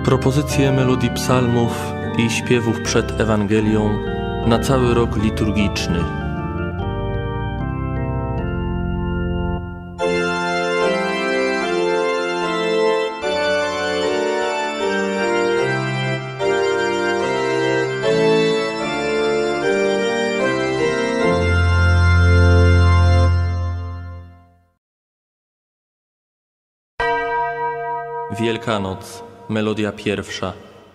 Propozycje melodii psalmów i śpiewów przed Ewangelią na cały rok liturgiczny. Wielkanoc, melodia pierwsza.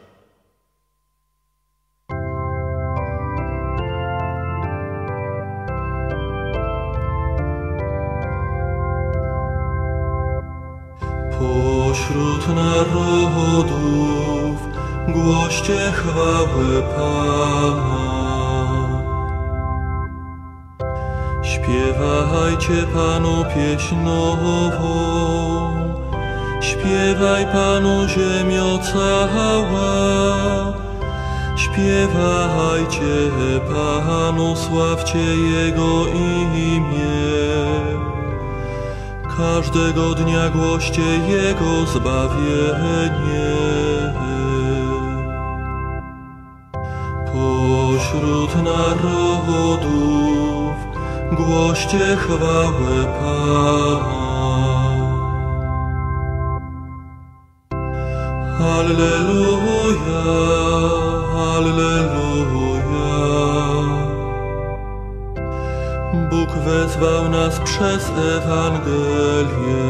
Pośród narodów głoście chwałę Pana. Śpiewajcie Panu pieśń nową. Śpiewaj Panu ziemio cała, śpiewajcie Panu, sławcie Jego imię. Każdego dnia głoście Jego zbawienie. Pośród narodów głoście chwałę Pana. Alleluja, alleluja. Bóg wezwał nas przez Ewangelię,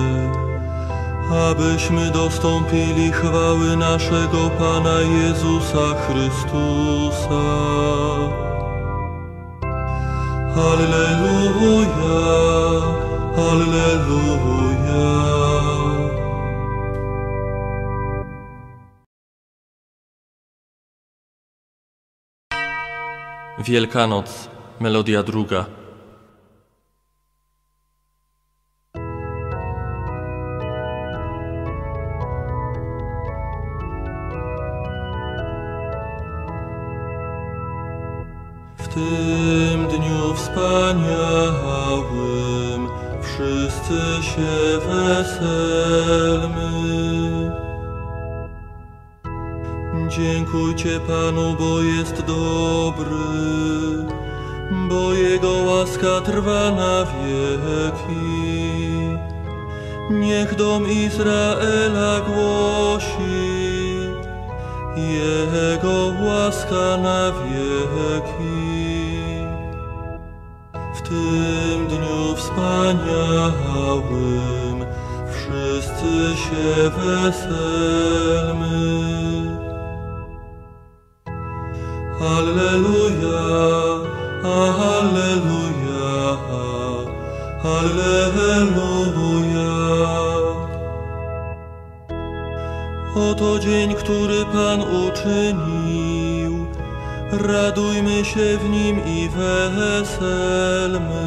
abyśmy dostąpili chwały naszego Pana Jezusa Chrystusa. Alleluja, alleluja. Wielkanoc, melodia druga. W tym dniu wspaniałym wszyscy się weselmy. Dziękujcie Panu, bo jest dobry, bo Jego łaska trwa na wieki. Niech dom Izraela głosi, Jego łaska na wieki. W tym dniu wspaniałym wszyscy się weselmy. Alleluja, alleluja, alleluja. Oto dzień, który Pan uczynił, radujmy się w nim i weselmy.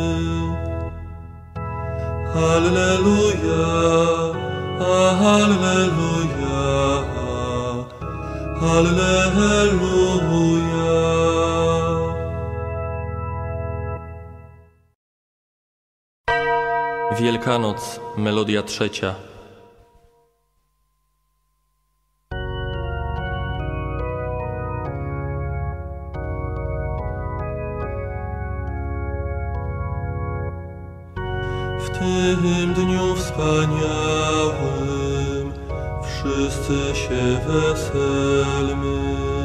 Alleluja, alleluja, alleluja. Wielkanoc, melodia trzecia. W tym dniu wspaniałym wszyscy się weselmy.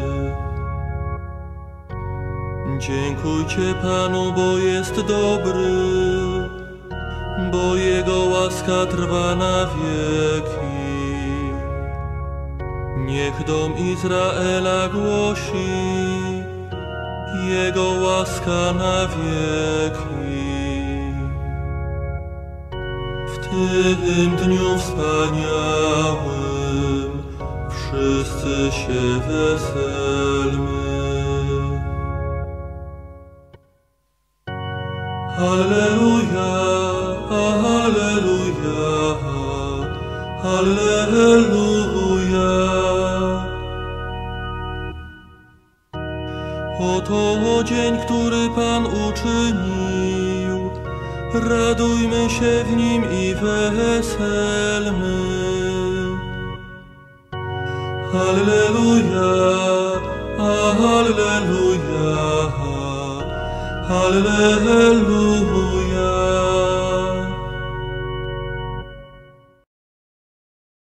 Dziękujcie Panu, bo jest dobry, bo Jego łaska trwa na wieki. Niech dom Izraela głosi, Jego łaska na wieki. W tym dniu wspaniałym wszyscy się weselmy. Alleluja, alleluja, alleluja. Oto dzień, który Pan uczynił, radujmy się w nim i weselmy. Alleluja, Alleluja, Alleluja.